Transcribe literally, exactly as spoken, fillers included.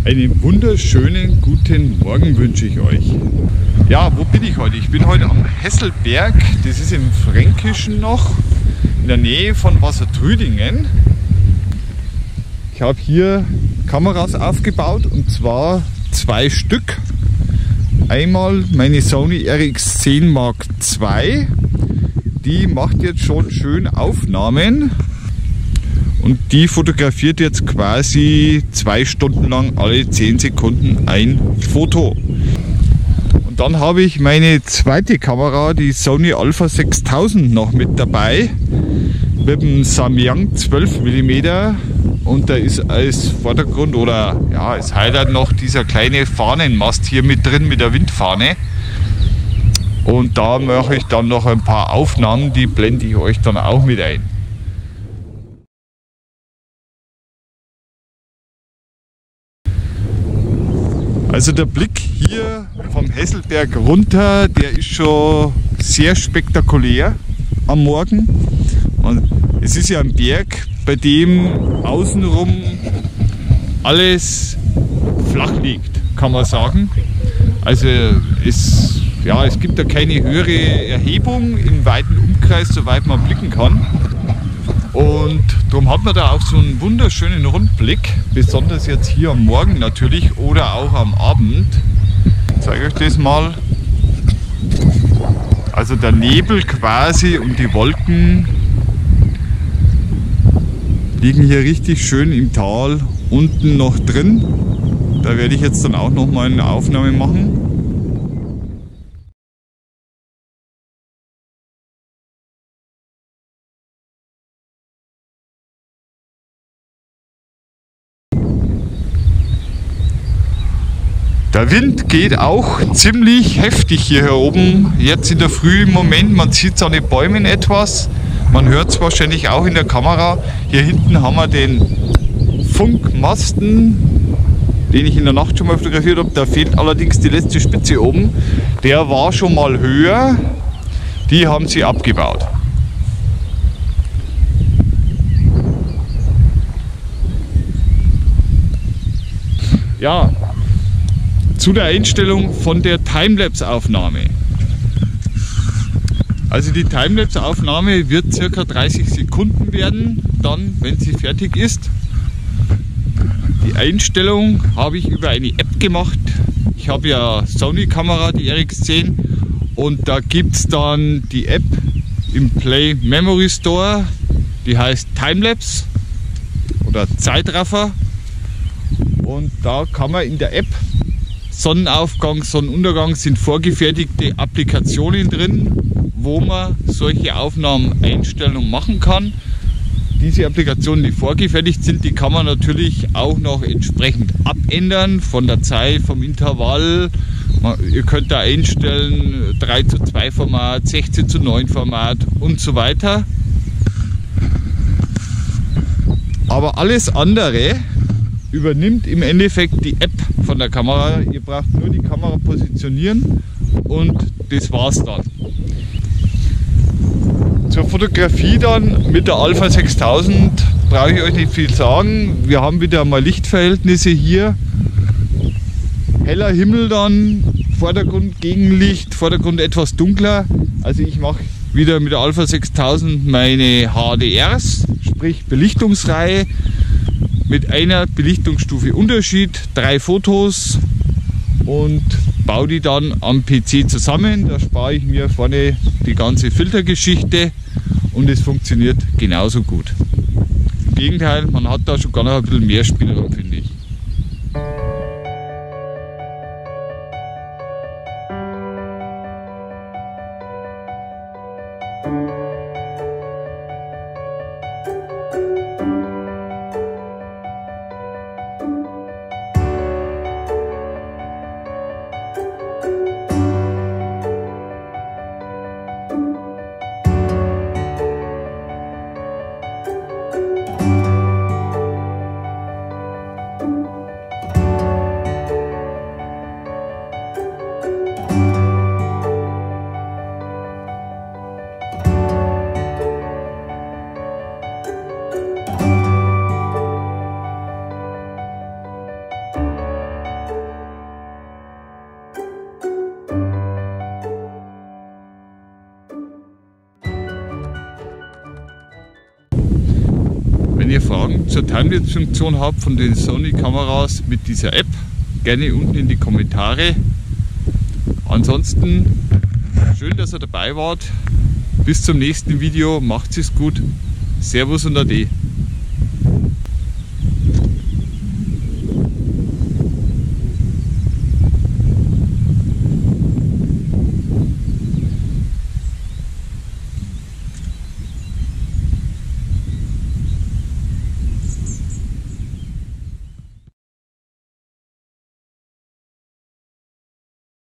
Einen wunderschönen guten Morgen wünsche ich euch. Ja, wo bin ich heute? Ich bin heute am Hesselberg, das ist im Fränkischen noch, in der Nähe von Wassertrüdingen. Ich habe hier Kameras aufgebaut und zwar zwei Stück. Einmal meine Sony R X zehn Mark zwei, die macht jetzt schon schön Aufnahmen. Und die fotografiert jetzt quasi zwei Stunden lang alle zehn Sekunden ein Foto. Und dann habe ich meine zweite Kamera, die Sony Alpha sechstausend, noch mit dabei. Mit dem Samyang zwölf Millimeter. Und da ist als Vordergrund oder ja, als Highlight noch dieser kleine Fahnenmast hier mit drin mit der Windfahne. Und da mache ich dann noch ein paar Aufnahmen, die blende ich euch dann auch mit ein. Also der Blick hier vom Hesselberg runter, der ist schon sehr spektakulär am Morgen. Und es ist ja ein Berg, bei dem außenrum alles flach liegt, kann man sagen. Also es, ja, es gibt da keine höhere Erhebung im weiten Umkreis, soweit man blicken kann. Und darum hat man da auch so einen wunderschönen Rundblick, besonders jetzt hier am Morgen natürlich oder auch am Abend. Ich zeige euch das mal. Also der Nebel quasi und die Wolken liegen hier richtig schön im Tal unten noch drin. Da werde ich jetzt dann auch noch mal eine Aufnahme machen. Der Wind geht auch ziemlich heftig hier oben, jetzt in der Früh im Moment. Man sieht es an den Bäumen etwas, man hört es wahrscheinlich auch in der Kamera. Hier hinten haben wir den Funkmasten, den ich in der Nacht schon mal fotografiert habe. Da fehlt allerdings die letzte Spitze oben. Der war schon mal höher, die haben sie abgebaut. Ja. Zu der Einstellung von der Timelapse-Aufnahme. Also die Timelapse-Aufnahme wird ca. dreißig Sekunden werden, dann, wenn sie fertig ist. Die Einstellung habe ich über eine App gemacht. Ich habe ja Sony-Kamera, die R X zehn, und da gibt es dann die App im Play Memory Store, die heißt Timelapse oder Zeitraffer. Und da kann man in der App Sonnenaufgang, Sonnenuntergang sind vorgefertigte Applikationen drin, wo man solche Aufnahmen einstellen und machen kann. Diese Applikationen, die vorgefertigt sind, die kann man natürlich auch noch entsprechend abändern von der Zeit, vom Intervall. Ihr könnt da einstellen drei zu zwei Format, sechzehn zu neun Format und so weiter. Aber alles andere übernimmt im Endeffekt die App von der Kamera. Ihr braucht nur die Kamera positionieren und das war's dann. Zur Fotografie dann mit der Alpha sechstausend brauche ich euch nicht viel sagen. Wir haben wieder mal Lichtverhältnisse hier. Heller Himmel dann, Vordergrund Gegenlicht, Vordergrund etwas dunkler. Also ich mache wieder mit der Alpha sechstausend meine H D Rs, sprich Belichtungsreihe. Mit einer Belichtungsstufe Unterschied, drei Fotos und baue die dann am P C zusammen. Da spare ich mir vorne die ganze Filtergeschichte und es funktioniert genauso gut. Im Gegenteil, man hat da schon gar noch ein bisschen mehr Spielraum, finde ich. zur Timelapse-Funktion habt von den Sony-Kameras mit dieser App, gerne unten in die Kommentare. Ansonsten schön, dass ihr dabei wart. Bis zum nächsten Video. Macht's es gut. Servus und Ade.